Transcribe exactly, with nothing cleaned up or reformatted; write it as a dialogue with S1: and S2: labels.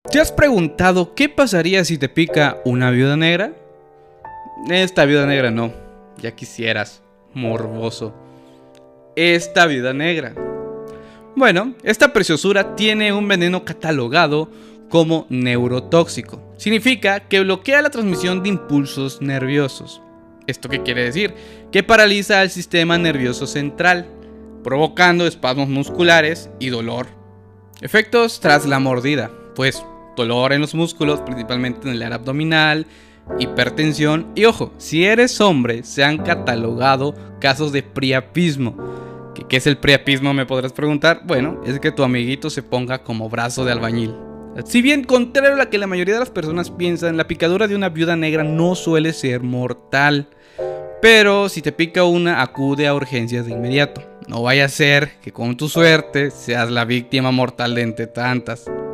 S1: ¿Te has preguntado qué pasaría si te pica una viuda negra? Esta viuda negra no, ya quisieras, morboso. Esta viuda negra. Bueno, esta preciosura tiene un veneno catalogado como neurotóxico. Significa que bloquea la transmisión de impulsos nerviosos. ¿Esto qué quiere decir? Que paraliza el sistema nervioso central, provocando espasmos musculares y dolor. Efectos tras la mordida, pues dolor en los músculos, principalmente en el área abdominal, hipertensión y ojo, si eres hombre se han catalogado casos de priapismo. ¿Qué, qué es el priapismo? Me podrás preguntar. Bueno, es que tu amiguito se ponga como brazo de albañil. Si bien, contrario a lo que la mayoría de las personas piensan, la picadura de una viuda negra no suele ser mortal. Pero si te pica una, acude a urgencias de inmediato. No vaya a ser que con tu suerte seas la víctima mortal de entre tantas.